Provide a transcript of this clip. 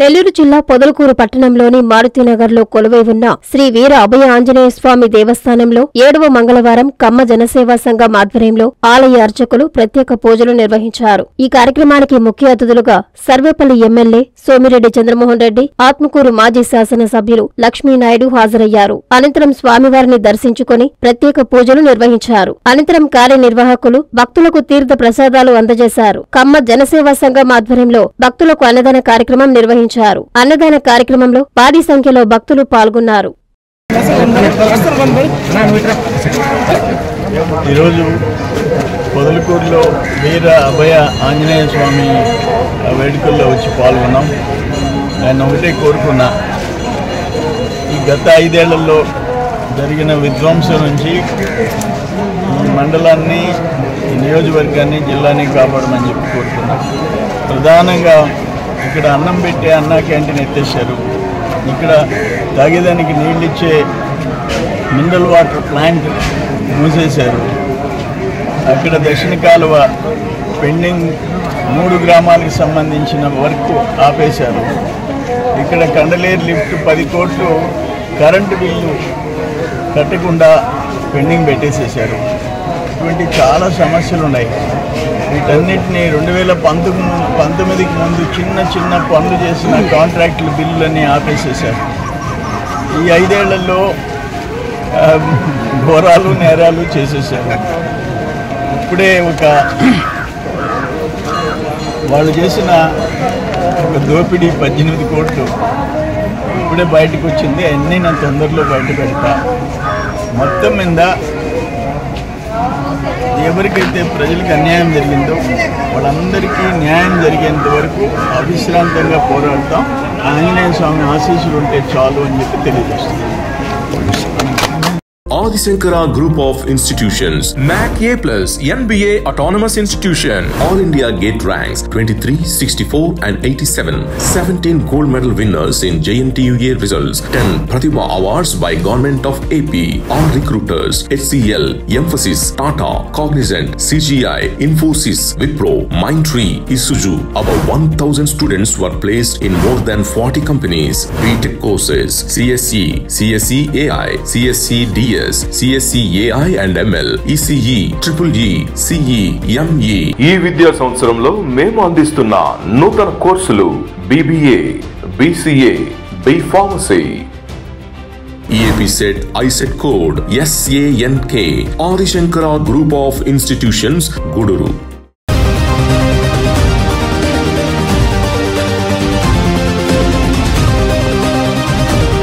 నెల్లూరు జిల్లా పొదలకూరు పట్టణంలోని మారుతినగర్లో కొలువై ఉన్న శ్రీ వీర అభయ ఆంజనేయ స్వామి దేవస్థానంలో 7వ మంగళవారం కమ్మ జనసేవా సంఘం ఆధ్వర్యంలో ఆలయ అర్చకులు ప్రత్యేక పూజలు నిర్వహించారు. ఈ కార్యక్రమానికి ముఖ్య అతిథులుగా సర్వేపల్లి ఎమ్మెల్యే సోమిరెడ్డి చంద్రమోహన్ రెడ్డి, ఆత్మకూరు మాజీ శాసనసభ్యులు లక్ష్మీనాయుడు హాజరయ్యారు. అనంతరం స్వామివారిని దర్శించుకుని ప్రత్యేక పూజలు నిర్వహించారు. అనంతరం కార్యనిర్వాహకులు భక్తులకు తీర్థ ప్రసాదాలు అందజేశారు. కమ్మ జనసేవా సంఘం ఆధ్వర్యంలో భక్తులకు అన్నదాన కార్యక్రమం నిర్వహించారు. అన్నదాన కార్యక్రమంలో భారీ సంఖ్యలో భక్తులు పాల్గొన్నారు. ఈరోజు పొదలకూరులో వీర అభయ ఆంజనేయ స్వామి వేడుకల్లో వచ్చి పాల్గొన్నాం. నేను ఒకటే కోరుకున్నా, ఈ గత 5 ఏళ్లలో జరిగిన విధ్వంసం నుంచి ఈ మండలాన్ని, ఈ నియోజకవర్గాన్ని, జిల్లాని కాపాడమని చెప్పి కోరుకున్నా. ప్రధానంగా ఇక్కడ అన్నం పెట్టే అన్నా క్యాంటీన్ ఎత్తేసారు. ఇక్కడ తాగేదానికి నీళ్ళు ఇచ్చే మినరల్ వాటర్ ప్లాంట్ మూసేశారు. అక్కడ దక్షిణ కాలువ పెండింగ్ 3 గ్రామాలకు సంబంధించిన వర్క్ ఆపేశారు. ఇక్కడ కండలేరు లిఫ్ట్ 10 కోట్లు కరెంటు బిల్లు కట్టకుండా పెండింగ్ పెట్టేసేశారు. ఇటువంటి చాలా సమస్యలు ఉన్నాయి. వీటన్నిటినీ 2019కి ముందు చిన్న పనులు చేసిన కాంట్రాక్టుల బిల్లులన్నీ ఆపేసేశారు. ఈ 5 ఏళ్లలో ఘోరాలు నేరాలు చేసేసారు. ఇప్పుడే వాళ్ళు చేసిన ఒక దోపిడీ 18 కోట్లు ఇప్పుడే బయటకు వచ్చింది. అన్నీ నా తొందరలో బయట పెడతా. మొత్తం మీద ఎవరికైతే ప్రజలకు అన్యాయం జరిగిందో వాళ్ళందరికీ న్యాయం జరిగేంత వరకు అవిశ్రాంతంగా పోరాడతాం. ఆంజనేయ స్వామి ఆశీస్సులు ఉంటే చాలు అని చెప్పి తెలియజేస్తుంది. Adi Shankara Group of Institutions, MAC A+, NBA Autonomous Institution, All India Gate ranks 23, 64 and 87, 17 gold medal winners in JNTUA results, 10 Pratibha Awards by Government of AP, all recruiters, HCL, Emphasis, Tata, Cognizant, CGI, Infosys, Wipro, Mindtree, Isuzu. About 1,000 students were placed in more than 40 companies. BTech courses, CSE, CSE AI, CSE DS, CSE AI and ML, ECE, EEE, CE, ME. ఈ విద్యా సంవత్సరంలో మేము అందిస్తున్న నూతన కోర్సులు BBA, BCA, B Pharmacy. EAP set ISET code SANK. Adi Shankara Group of Institutions, Guduru.